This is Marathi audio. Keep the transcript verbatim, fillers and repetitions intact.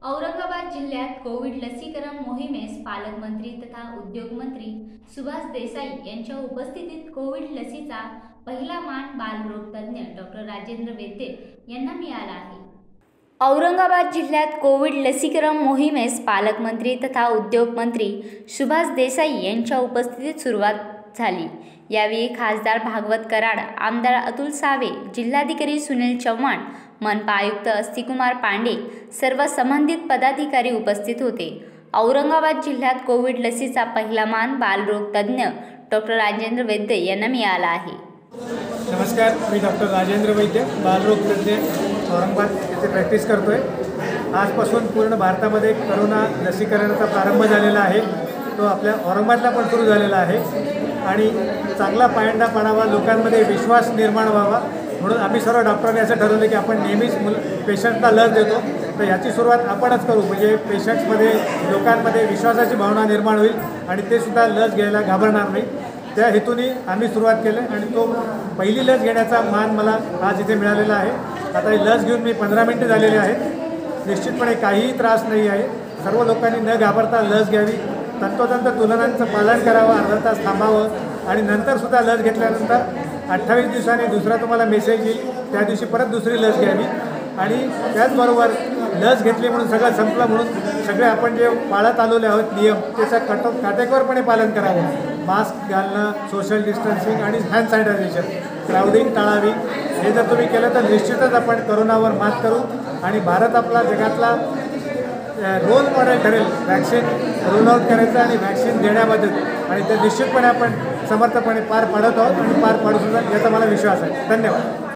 औरंगाबाद जिल्ह्यात कोविड लसीकरण मोहिमेस पालकमंत्री तथा उद्योग मंत्री सुभाष देसाई यांच्या उपस्थितीत कोविड लसीचा पहिला मान बालरोग तज्ज्ञ डॉक्टर राजेंद्र वैद्य यांना मिळाला आहे। औरंगाबाद जिल्ह्यात कोविड लसीकरण मोहिमेस पालकमंत्री तथा उद्योग मंत्री सुभाष देसाई यांच्या उपस्थितीत सुरुवात झाली। यावेळी खासदार भागवत कराड, आमदार अतुल सावे, जिल्हाधिकारी सुनील चव्हाण, मनपा आयुक्त अस्तिकुमार पांडे, सर्व संबंधित पदाधिकारी उपस्थित होते। औरंगाबाद जिल्ह्यात कोविड लसीचा पहिला मान बालरोग तज्ज्ञ डॉक्टर राजेंद्र वैद्य यांना मिळाला आहे। नमस्कार, मी डॉक्टर राजेंद्र वैद्य, बालरोग तज्ज्ञ, औरंगाबाद येथे प्रॅक्टिस करतोय। आजपासून पूर्ण भारतामध्ये कोरोना लसीकरणाचा प्रारंभ झालेला आहे। तो आपल्या औरंगाबादला पण सुरू झालेला आहे आणि चांगला पायंडा पडावा, लोकांमध्ये विश्वास निर्माण व्हावा म्हणून आम्ही सर्व डॉक्टरांनी असं ठरवलं की आपण नेहमीच मुल पेशंटला लस देतो, तर याची सुरुवात आपणच करू, म्हणजे पेशंट्समध्ये, लोकांमध्ये विश्वासाची भावना निर्माण होईल आणि ते सुद्धा लस घ्यायला घाबरणार नाही। त्या हेतूने आम्ही सुरुवात केली आणि तो पहिली लस घेण्याचा मान मला आज इथे मिळालेला आहे। आता ही लस घेऊन मी पंधरा मिनिटं झालेली आहेत। निश्चितपणे काहीही त्रास नाही आहे। सर्व लोकांनी न घाबरता लस घ्यावी, तंतोतंत तुलनांचं पालन करावं, अर्धा तास थांबावं आणि नंतरसुद्धा लस घेतल्यानंतर अठ्ठावीस दिवसांनी दुसरा तुम्हाला मेसेज येईल, त्या दिवशी परत दुसरी लस घ्यावी आणि त्याचबरोबर लस घेतली म्हणून सगळं संपलं म्हणून सगळे आपण जे पाळत आलेले आहोत नियम त्याचं कट काटेकोरपणे पालन करावं। मास्क घालणं, सोशल डिस्टन्सिंग आणि हँड सॅनिटायझेशन, क्राउडिंग टाळावी। हे जर तुम्ही केलं तर निश्चितच आपण कोरोनावर मात करू आणि भारत आपला जगातला रोल मॉडेल ठरेल वॅक्सिन रोल आउट करायचं आणि वॅक्सिन देण्याबद्दल, आणि ते निश्चितपणे आपण समर्थपणे पार पाडत आहोत आणि पार पाडू सुद्धा याचा मला विश्वास आहे। धन्यवाद।